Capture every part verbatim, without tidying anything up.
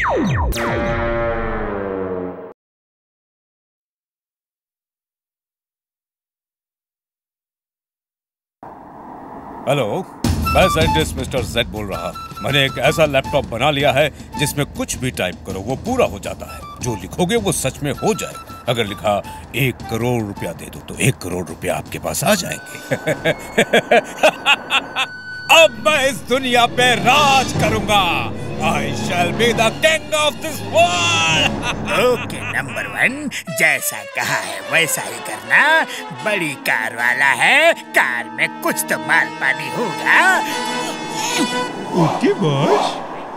Hello, मैं scientist mister Z बोल रहा। मैंने एक ऐसा लैपटॉप बना लिया है जिसमें कुछ भी टाइप करो वो पूरा हो जाता है। जो लिखोगे वो सच में हो जाए। अगर लिखा एक करोड़ रुपया दे दो तो एक करोड़ रुपया आपके पास आ जाएंगे। अब मैं इस दुनिया पे राज करूंगा। I shall be the king of this world. Okay number one, जैसा कहा है वैसा ही करना। बड़ी कार वाला है, कार में कुछ तो माल पानी होगा। Okay boss.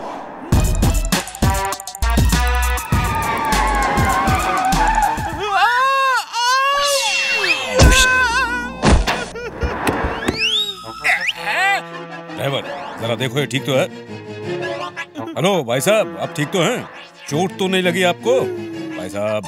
ड्राइवर जरा देखो ये ठीक तो है। हेलो भाई साहब, आप ठीक तो हैं? चोट तो नहीं लगी आपको भाई साहब?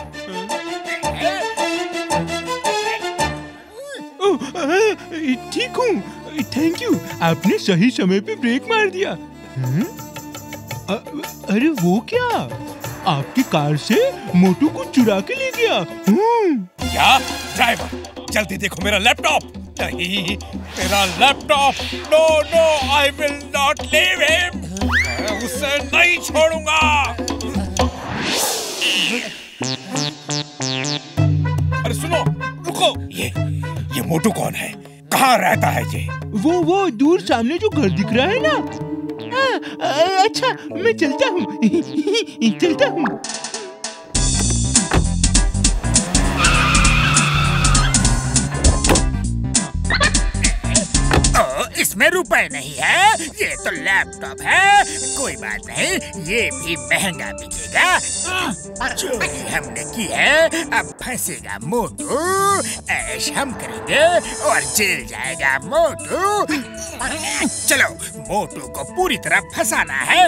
ठीक हूँ, थैंक यू। आपने सही समय पे ब्रेक मार दिया। अ, अरे वो क्या, आपकी कार से मोटू को चुरा के ले गया। क्या ड्राइवर, जल्दी देखो मेरा लैपटॉप। नहीं, मेरा laptop. No no, I will not leave him. मैं उसे नहीं छोड़ूंगा। अरे सुनो, रुको। ये ये मोटू कौन है? कहाँ रहता है ये? वो वो दूर सामने जो घर दिख रहा है ना। आ, अच्छा, मैं चलता हूँ। चलता हूँ। इसमें रुपए नहीं है, ये तो लैपटॉप है। कोई बात नहीं, ये भी महंगा बिकेगा। चोरी हमने की है, अब फंसेगा मोटू। ऐश हम करेंगे और जेल जाएगा मोटू। चलो, मोटू को पूरी तरह फंसाना है।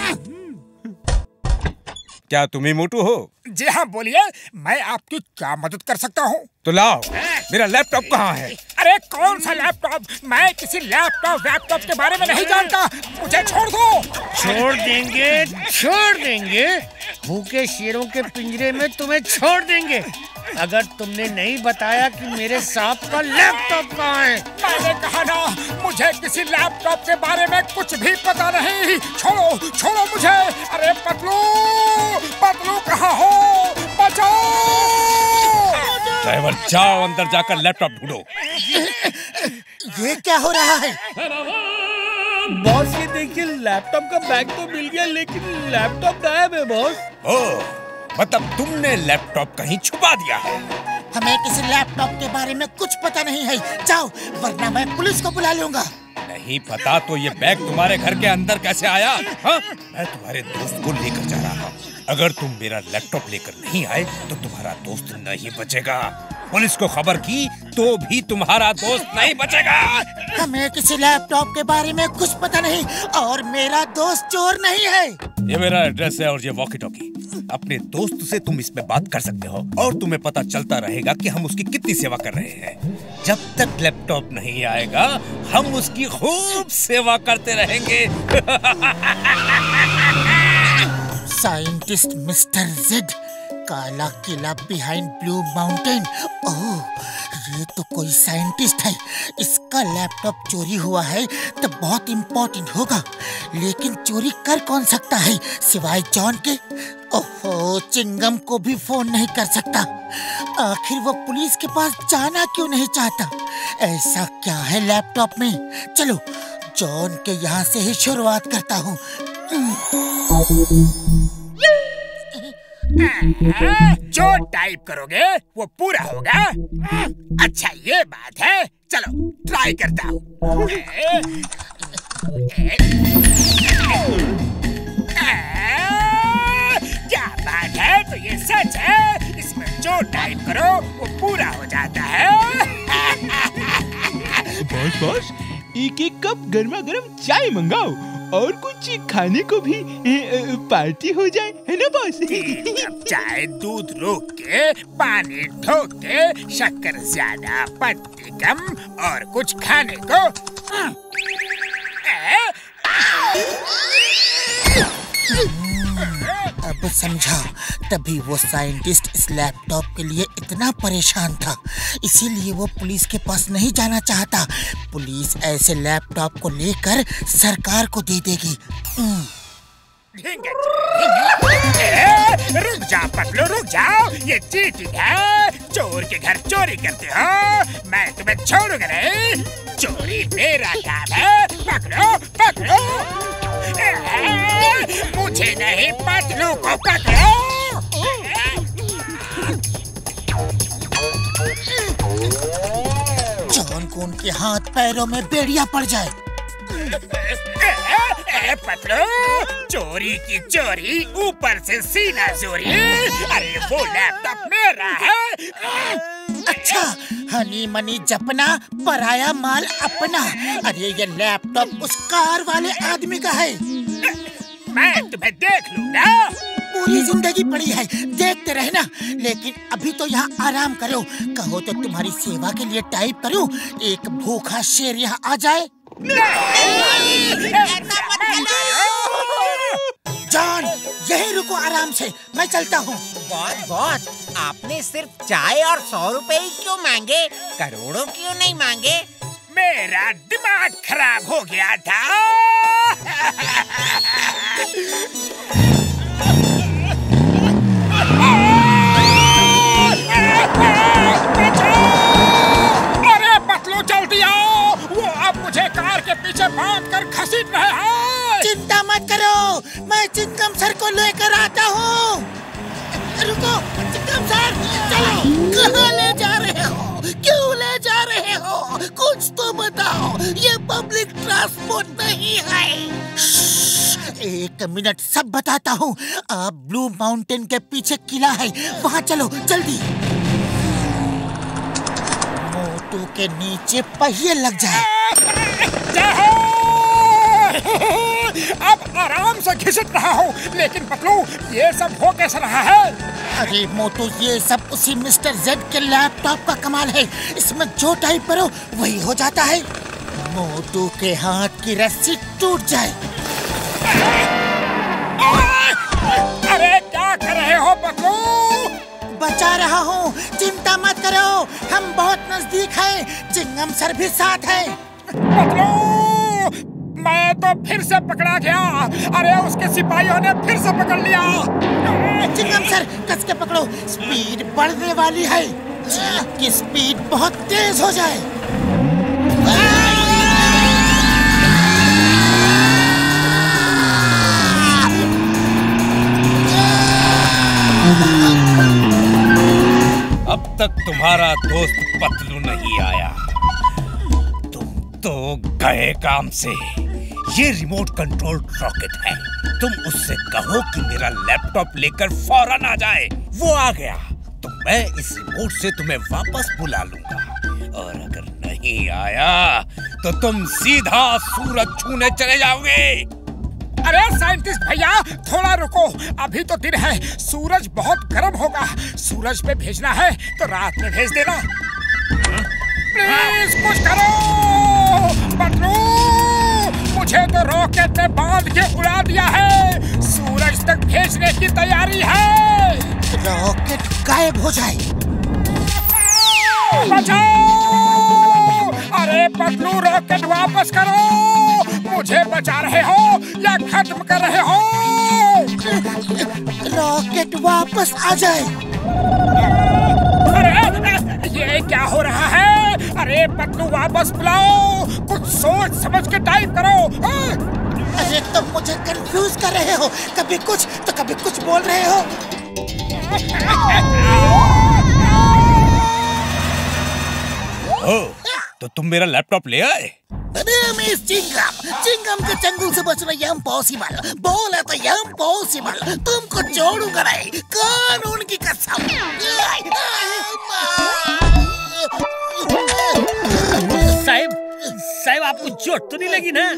क्या तुम ही मोटू हो? जी हाँ, बोलिए, मैं आपकी क्या मदद कर सकता हूँ? तो लाओ, मेरा लैपटॉप कहाँ है? अरे कौन सा लैपटॉप? मैं किसी लैपटॉप वैपटॉप के बारे में नहीं जानता। मुझे छोड़ दो। छोड़ देंगे, छोड़ देंगे। भूखे शेरों के पिंजरे में तुम्हें छोड़ देंगे अगर तुमने नहीं बताया कि मेरे सांप का लैपटॉप कहाँ है। मैंने कहा ना, मुझे किसी लैपटॉप के बारे में कुछ भी पता नहीं। छोड़ो, छोड़ो मुझे। अरे पतलू, पतलू कहाँ हो? बचाओ। ड्राइवर जाओ, अंदर जाकर लैपटॉप ढूंढो। ये क्या हो रहा है? बॉस ये देखिए, लैपटॉप का बैग तो मिल गया लेकिन लैपटॉप गायब है बॉस। ओह, मतलब तुमने लैपटॉप कहीं छुपा दिया है? हमें किसी लैपटॉप के बारे में कुछ पता नहीं है। जाओ, वरना मैं पुलिस को बुला लूंगा। नहीं पता तो ये बैग तुम्हारे घर के अंदर कैसे आया? हाँ? मैं तुम्हारे दोस्त को लेकर जा रहा हूँ। अगर तुम मेरा लैपटॉप लेकर नहीं आए तो तुम्हारा दोस्त नहीं बचेगा। पुलिस को खबर की तो भी तुम्हारा दोस्त नहीं बचेगा। हमें किसी लैपटॉप के बारे में कुछ पता नहीं और मेरा दोस्त चोर नहीं है। ये मेरा एड्रेस है और ये वॉकी टॉकी। अपने दोस्त से तुम इसमें बात कर सकते हो और तुम्हें पता चलता रहेगा कि हम उसकी कितनी सेवा कर रहे हैं। जब तक लैपटॉप नहीं आएगा हम उसकी खूब सेवा करते रहेंगे। साइंटिस्ट मिस्टर जेड, काला किला बिहाइंड ब्लू माउंटेन। ओह, ये तो कोई साइंटिस्ट है। इसका लैपटॉप चोरी हुआ है तो बहुत इम्पोर्टेंट होगा, लेकिन चोरी कर कौन सकता है सिवाय जॉन के? ओहो, चिंगम को भी फोन नहीं कर सकता। आखिर वो पुलिस के पास जाना क्यों नहीं चाहता? ऐसा क्या है लैपटॉप में? चलो, जॉन के यहाँ से ही शुरुआत करता हूँ। जो टाइप करोगे वो पूरा होगा। अच्छा ये बात है, चलो ट्राई करता हूँ। क्या बात है, तो ये सच है। इसमें जो टाइप करो वो पूरा हो जाता है। बॉस बॉस, एक एक कप गर्मा गर्म चाय मंगाओ और कुछ खाने को भी ए, ए, पार्टी हो जाए, है ना बॉस? चाय दूध रोक के, पानी ठोक के, शक्कर ज्यादा पत्ती कम और कुछ खाने को। समझा, तभी वो साइंटिस्ट इस लैपटॉप के लिए इतना परेशान था। इसीलिए वो पुलिस के पास नहीं जाना चाहता। पुलिस ऐसे लैपटॉप को लेकर सरकार को दे देगी। रुक जाओ पतलू, रुक जाओ। ये चीटिंग है। चोर के घर चोरी करते हो, मैं तुम्हें छोड़ूंगा नहीं। चोरी मेरा काम है। पकड़ो पकड़ो, मुझे नहीं पतलू को पकड़ो। जॉन को उनके हाथ पैरों में बेड़िया पड़ जाए। पतलू, चोरी की चोरी, ऊपर से सीना चोरी। अरे वो लैपटॉप मेरा है। अच्छा, हनी मनी जपना, पराया माल अपना। अरे ये लैपटॉप उस कार वाले आदमी का है। मैं तुम्हें देख लूंगा। पूरी जिंदगी पड़ी है, देखते रहना। लेकिन अभी तो यहाँ आराम करो। कहो तो तुम्हारी सेवा के लिए टाइप करूँ, एक भूखा शेर यहाँ आ जाए। जॉन, यहीं रुको आराम से, मैं चलता हूँ। बहुत बहुत, आपने सिर्फ चाय और सौ रुपए ही क्यों मांगे? करोड़ों क्यों नहीं मांगे? मेरा दिमाग खराब हो गया था। अरे पतलू, जल्दी आओ। वो अब मुझे कार के पीछे बांध कर घसीट रहे हैं। चिंता मत करो, मैं चिंगम सर को लेकर आता हूँ। रुको चिंगम सर, चलो। कहाँ ले जा रहे हो? क्यों ले जा रहे हो? कुछ तो बताओ, ये पब्लिक ट्रांसपोर्ट नहीं है। एक मिनट, सब बताता हूँ। आप ब्लू माउंटेन के पीछे किला है, वहाँ चलो जल्दी। मोटू के नीचे पहिए लग जाए। अब आराम से घिसट रहा हूँ, लेकिन पतलू, ये सब हो कैसे रहा है? अरे मोटू, ये सब उसी मिस्टर जेड के लैपटॉप का कमाल है। इसमें जो टाइप करो वही हो जाता है। मोटू के हाथ की रस्सी टूट जाए। अरे क्या कर रहे हो पतलू? बचा रहा हूँ, चिंता मत करो। हम बहुत नजदीक हैं, चिंगम सर भी साथ है। पतलू, मैं तो फिर से पकड़ा गया। अरे उसके सिपाहियों ने फिर से पकड़ लिया। चिंगम सर, कस के पकड़ो, स्पीड बढ़ने वाली है। जीप की स्पीड बहुत तेज हो जाए। अब तक तुम्हारा दोस्त पतलू नहीं आया। तुम तो गए काम से। ये रिमोट कंट्रोल रॉकेट है। तुम उससे कहो कि मेरा लैपटॉप लेकर फौरन आ जाए। वो आ गया तो मैं इस रिमोट से तुम्हें वापस बुला लूंगा। और अगर नहीं आया तो तुम सीधा सूरज छूने चले जाओगे। अरे साइंटिस्ट भैया, थोड़ा रुको। अभी तो दिन है, सूरज बहुत गर्म होगा। सूरज पे भेजना है तो रात में भेज देना। प्लीज कुछ करो। पतलू, मुझे तो रॉकेट में बांध के उड़ा दिया है। सूरज तक भेजने की तैयारी है। रॉकेट गायब हो जाए। बचाओ! अरे पतलू, रॉकेट वापस करो। मुझे बचा रहे हो या खत्म कर रहे हो? रॉकेट वापस आ जाए। अरे ये क्या हो रहा है? अरे पतलू, वापस बुलाओ। कुछ सोच समझ के टाइप करो। अरे तुम मुझे कंफ्यूज कर रहे हो, कभी कुछ तो कभी कुछ बोल रहे हो। ओ, तो तुम मेरा लैपटॉप ले आए? मिस चिंगम, चिंगम के चंगुल से बचना इम्पॉसिबल। बोला तो इम्पॉसिबल। तुमको छोड़ूंगा नहीं, कानून की कसम। साहब, साहब आपको चोट तो नहीं लगी ना?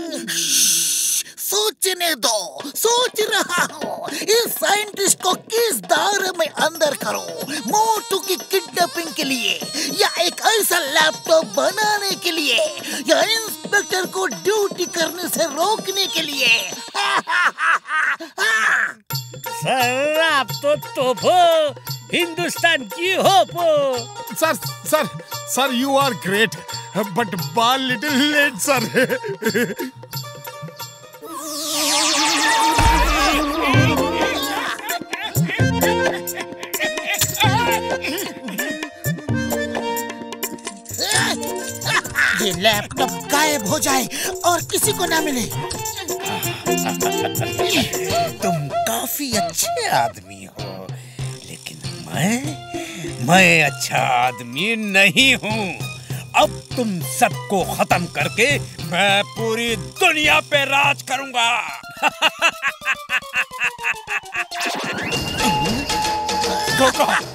सोचने दो, सोच रहा हूँ इस साइंटिस्ट को किस दायरे में अंदर करूँ। मोटू की किडनैपिंग के लिए, या एक ऐसा लैपटॉप बनाने के लिए, या इंस्पेक्टर को ड्यूटी करने से रोकने के लिए। सर आप तो तोप हो, हिंदुस्तान की होप हो। Sir sir sir you are great but बाल लिटिल लेट सर। ये लैपटॉप गायब हो जाए और किसी को ना मिले। तुम काफी अच्छे आदमी हो, लेकिन मैं मैं अच्छा आदमी नहीं हूँ। अब तुम सबको खत्म करके मैं पूरी दुनिया पे राज करूंगा। कोको